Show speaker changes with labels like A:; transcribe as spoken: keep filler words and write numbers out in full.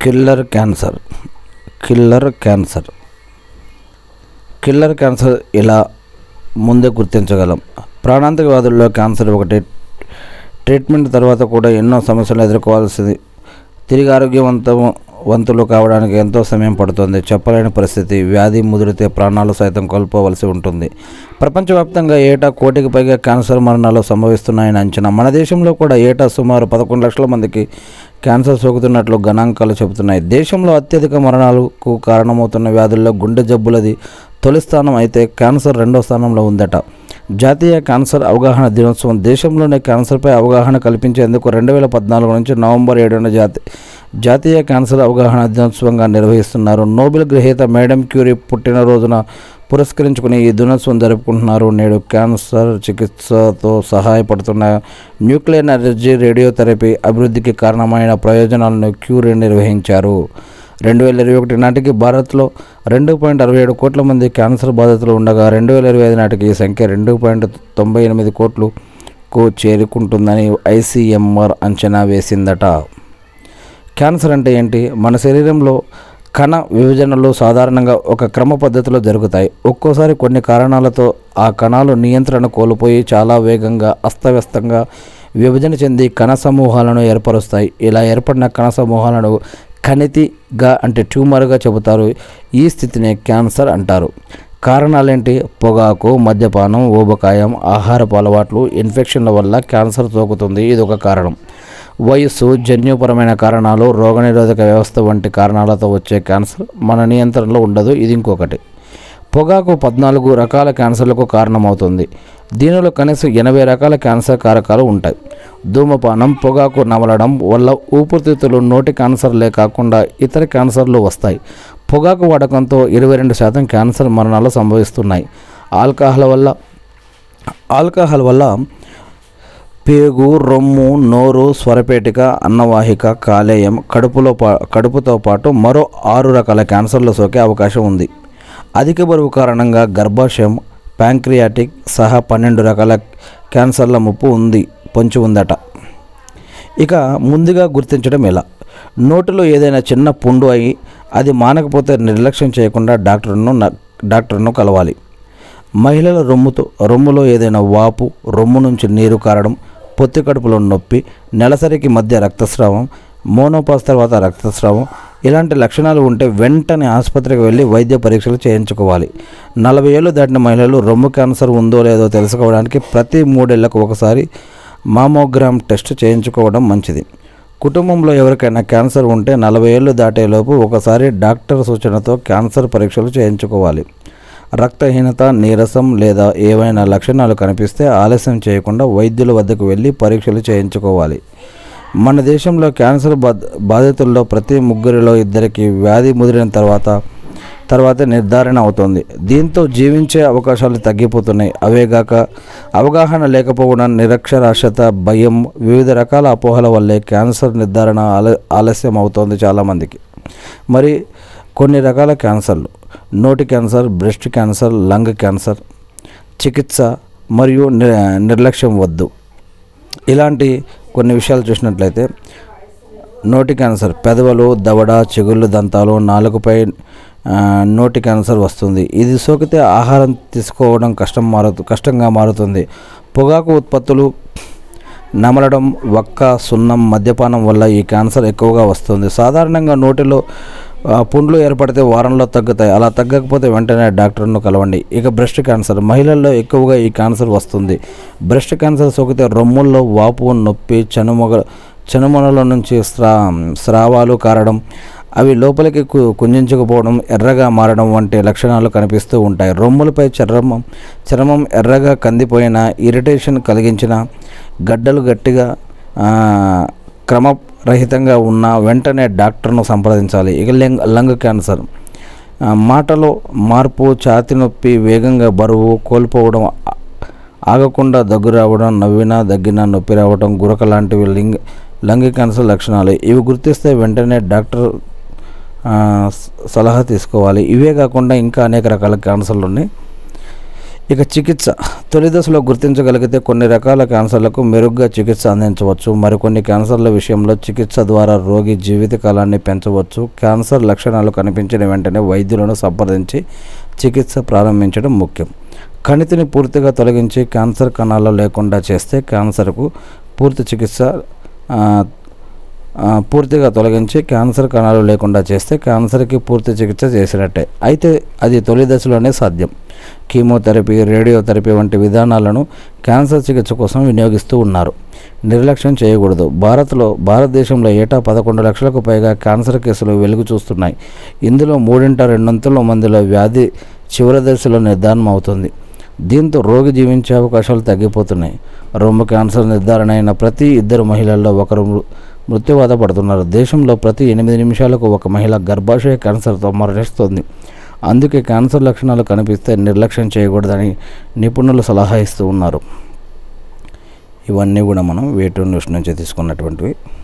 A: Killer cancer killer cancer killer cancer ఇలా ముందే గుర్తించగలం. ప్రాణాంతక వ్యాధుల్లో క్యాన్సర్ ఒకటి. ట్రీట్మెంట్ తర్వాత కూడా ఎన్నో సమస్యలు ఎదుర్కోవాల్సింది. తిరిగి ఆరోగ్యవంతం వంతులు కావడానికి ఎంతో సమయం పడుతుంది. చెప్పలేని పరిస్థితి. వ్యాధి ముదిరితే ప్రాణాలు సైతం కోల్పోవలసి ఉంటుంది. ప్రపంచవ్యాప్తంగా ఏటా కోటికి పైగా క్యాన్సర్ మరణాలు సంభవిస్తున్నాయని అంచనా. మన దేశంలో కూడా ఏటా సుమారు పదకొండు లక్షల మందికి క్యాన్సర్ సోకుతున్నట్లు గణాంకాలు చెబుతున్నాయి. దేశంలో అత్యధిక మరణాలకు కారణమవుతున్న వ్యాధుల్లో గుండె జబ్బులది తొలి స్థానం అయితే క్యాన్సర్ రెండో స్థానంలో ఉందట. జాతీయ క్యాన్సర్ అవగాహన దినోత్సవం దేశంలోనే క్యాన్సర్పై అవగాహన కల్పించేందుకు రెండు వేల పద్నాలుగు నుంచి నవంబర్ ఏడున జాతి జాతీయ క్యాన్సర్ అవగాహన దినోత్సవంగా నిర్వహిస్తున్నారు. నోబెల్ గ్రహీత మేడం క్యూరీ పుట్టినరోజున పురస్కరించుకుని ఈ దినోత్సవం జరుపుకుంటున్నారు. నేడు క్యాన్సర్ చికిత్సతో సహాయపడుతున్న న్యూక్లియర్ ఎనర్జీ రేడియోథెరపీ అభివృద్ధికి కారణమైన ప్రయోజనాలను క్యూరీ నిర్వహించారు. రెండు వేల ఇరవై ఒకటి నాటికి భారత్లో రెండు పాయింట్ అరవై ఏడు కోట్ల మంది క్యాన్సర్ బాధితులు ఉండగా రెండు వేల ఇరవై ఐదు నాటికి ఈ సంఖ్య రెండు పాయింట్ తొంభై ఎనిమిది కోట్లకు చేరుకుంటుందని ఐసీఎంఆర్ అంచనా వేసిందట. క్యాన్సర్ అంటే ఏంటి? మన శరీరంలో కణ విభజనలు సాధారణంగా ఒక క్రమ పద్ధతిలో జరుగుతాయి. ఒక్కోసారి కొన్ని కారణాలతో ఆ కణాలు నియంత్రణ కోల్పోయి చాలా వేగంగా అస్తవ్యస్తంగా విభజన చెంది కణ సమూహాలను ఏర్పరుస్తాయి. ఇలా ఏర్పడిన కణ సమూహాలను కణితిగా అంటే ట్యూమర్గా చెబుతారు. ఈ స్థితిని క్యాన్సర్ అంటారు. కారణాలేంటి? పొగాకు, మద్యపానం, ఊబకాయం, ఆహారపు అలవాట్లు, ఇన్ఫెక్షన్ల వల్ల క్యాన్సర్ సోకుతుంది. ఇది ఒక కారణం. వయస్సు, జన్యుపరమైన కారణాలు, రోగనిరోధక వ్యవస్థ వంటి కారణాలతో వచ్చే క్యాన్సర్ మన నియంత్రణలో ఉండదు. ఇది ఇంకొకటి. పొగాకు పద్నాలుగు రకాల క్యాన్సర్లకు కారణమవుతుంది. దీనిలో కనీసం ఎనభై రకాల క్యాన్సర్ కారకాలు ఉంటాయి. ధూమపానం, పొగాకు నమలడం వల్ల ఊపిరితిత్తులు, నోటి క్యాన్సర్లే కాకుండా ఇతర క్యాన్సర్లు వస్తాయి. పొగాకు వాడకంతో ఇరవై రెండు శాతం క్యాన్సర్ మరణాలు సంభవిస్తున్నాయి. ఆల్కహాల్ వల్ల ఆల్కహాల్ వల్ల పేగు, రొమ్ము, నోరు, స్వరపేటిక, అన్నవాహిక, కాలేయం, కడుపులో పా కడుపుతో పాటు మరో ఆరు రకాల క్యాన్సర్లు సోకే అవకాశం ఉంది. అధిక బరువు కారణంగా గర్భాశయం, ప్యాంక్రియాటిక్ సహా పన్నెండు రకాల క్యాన్సర్ల ముప్పు ఉంది పొంచి ఉందట. ఇక ముందుగా గుర్తించడం ఎలా? నోటిలో ఏదైనా చిన్న పుండు అయి అది మానకపోతే నిర్లక్ష్యం చేయకుండా డాక్టర్ను డాక్టర్ను కలవాలి. మహిళల రొమ్ముతో రొమ్ములో ఏదైనా వాపు, రొమ్ము నుంచి నీరు కారడం, పొత్తి కడుపులో నొప్పి, నెలసరికి మధ్య రక్తస్రావం, మోనోపాస్ తర్వాత రక్తస్రావం ఇలాంటి లక్షణాలు ఉంటే వెంటనే ఆసుపత్రికి వెళ్ళి వైద్య పరీక్షలు చేయించుకోవాలి. నలభై ఏళ్ళు దాటిన మహిళలు రొమ్ము క్యాన్సర్ ఉందో లేదో తెలుసుకోవడానికి ప్రతి మూడేళ్లకు ఒకసారి మామోగ్రామ్ టెస్ట్ చేయించుకోవడం మంచిది. కుటుంబంలో ఎవరికైనా క్యాన్సర్ ఉంటే నలభై ఏళ్ళు దాటేలోపు ఒకసారి డాక్టర్ సూచనతో క్యాన్సర్ పరీక్షలు చేయించుకోవాలి. రక్తహీనత, నీరసం లేదా ఏవైనా లక్షణాలు కనిపిస్తే ఆలస్యం చేయకుండా వైద్యుల వద్దకు వెళ్ళి పరీక్షలు చేయించుకోవాలి. మన దేశంలో క్యాన్సర్ బాధితుల్లో ప్రతి ముగ్గురిలో ఇద్దరికి వ్యాధి ముదిరిన తర్వాత తర్వాత నిర్ధారణ అవుతుంది. దీంతో జీవించే అవకాశాలు తగ్గిపోతున్నాయి. అవేగాక అవగాహన లేకపోవడం, నిరక్షరాస్యత, భయం, వివిధ రకాల అపోహల వల్లే క్యాన్సర్ నిర్ధారణ ఆల ఆలస్యం అవుతోంది చాలామందికి. మరి కొన్ని రకాల క్యాన్సర్లు: నోటి cancer, breast cancer, lung cancer. చికిత్స మరియు నిర్లక్ష్యం వద్దు. ఇలాంటి కొన్ని విషయాలు చూసినట్లయితే నోటి క్యాన్సర్ పెదవులు, దవడ, చిగుళ్ళు, దంతాలు, నాలుకపై నోటి క్యాన్సర్ వస్తుంది. ఇది సోకితే ఆహారం తీసుకోవడం కష్టం మారుతు కష్టంగా మారుతుంది. పొగాకు ఉత్పత్తులు నమలడం, వక్క, సున్నం, మద్యపానం వల్ల ఈ క్యాన్సర్ ఎక్కువగా వస్తుంది. సాధారణంగా నోటిలో పుండ్లు ఏర్పడితే వారంలో తగ్గుతాయి. అలా తగ్గకపోతే వెంటనే డాక్టర్ను కలవండి. ఇక బ్రెస్ట్ క్యాన్సర్ మహిళల్లో ఎక్కువగా ఈ క్యాన్సర్ వస్తుంది. బ్రెస్ట్ క్యాన్సర్ సోకితే రొమ్ముల్లో వాపు, నొప్పి, చనుమొగ చనుమొనల నుంచి స్రా స్రావాలు కారడం, అవి లోపలికి కు కుంజించుకుపోవడం, ఎర్రగా మారడం వంటి లక్షణాలు కనిపిస్తూ ఉంటాయి. రొమ్ములపై చర్మం చర్మం ఎర్రగా కందిపోయిన, ఇరిటేషన్ కలిగించిన, గడ్డలు గట్టిగా క్రమరహితంగా ఉన్న వెంటనే డాక్టర్ను సంప్రదించాలి. ఇక లంగ్ లంగ్ క్యాన్సర్ మాటలో మార్పు, ఛాతీ నొప్పి, వేగంగా బరువు కోల్పోవడం, ఆగకుండా దగ్గు రావడం, నవ్వినా దగ్గినా నొప్పి రావడం, గురక లాంటివి లింగ్ లంగ్ క్యాన్సర్ లక్షణాలు. ఇవి గుర్తిస్తే వెంటనే డాక్టర్ సలహా తీసుకోవాలి. ఇవే కాకుండా ఇంకా అనేక రకాల క్యాన్సర్లు ఉన్నాయి. ఇక చికిత్స తొలి దశలో గుర్తించగలిగితే కొన్ని రకాల క్యాన్సర్లకు మెరుగ్గా చికిత్స అందించవచ్చు. మరికొన్ని క్యాన్సర్ల విషయంలో చికిత్స ద్వారా రోగి జీవితకాలాన్ని పెంచవచ్చు. క్యాన్సర్ లక్షణాలు కనిపించిన వెంటనే వైద్యులను సంప్రదించి చికిత్స ప్రారంభించడం ముఖ్యం. కణితిని పూర్తిగా తొలగించి క్యాన్సర్ కణాలు లేకుండా చేస్తే క్యాన్సర్కు పూర్తి చికిత్స పూర్తిగా తొలగించి క్యాన్సర్ కణాలు లేకుండా చేస్తే క్యాన్సర్కి పూర్తి చికిత్స చేసినట్టే. అయితే అది తొలి దశలోనే సాధ్యం. కీమోథెరపీ, రేడియోథెరపీ వంటి విధానాలను క్యాన్సర్ చికిత్స కోసం వినియోగిస్తూ ఉన్నారు. నిర్లక్ష్యం చేయకూడదు. భారత్లో భారతదేశంలో ఏటా పదకొండు లక్షలకు పైగా క్యాన్సర్ కేసులు వెలుగు చూస్తున్నాయి. ఇందులో మూడింట రెండొంతుల మందిలో వ్యాధి చివరి దశలో నిర్ధారణ అవుతుంది. దీంతో రోగి జీవించే అవకాశాలు తగ్గిపోతున్నాయి. రొమ్ము క్యాన్సర్ నిర్ధారణ అయిన ప్రతి ఇద్దరు మహిళల్లో ఒకరు మృత్యువాత పడుతున్నారు. దేశంలో ప్రతి ఎనిమిది నిమిషాలకు ఒక మహిళ గర్భాశయ క్యాన్సర్తో మరణిస్తుంది. అందుకే క్యాన్సర్ లక్షణాలు కనిపిస్తే నిర్లక్ష్యం చేయకూడదని నిపుణులు సలహా ఇస్తూ ఉన్నారు. ఇవన్నీ కూడా మనం వే టూ న్యూస్ నుంచి తీసుకున్నటువంటివి.